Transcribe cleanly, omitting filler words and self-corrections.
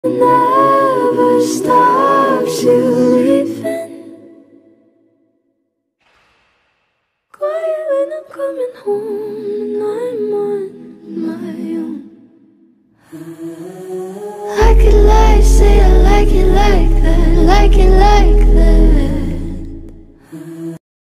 never stops you leaving. Quiet when I'm coming home and I'm on my own. I could lie, say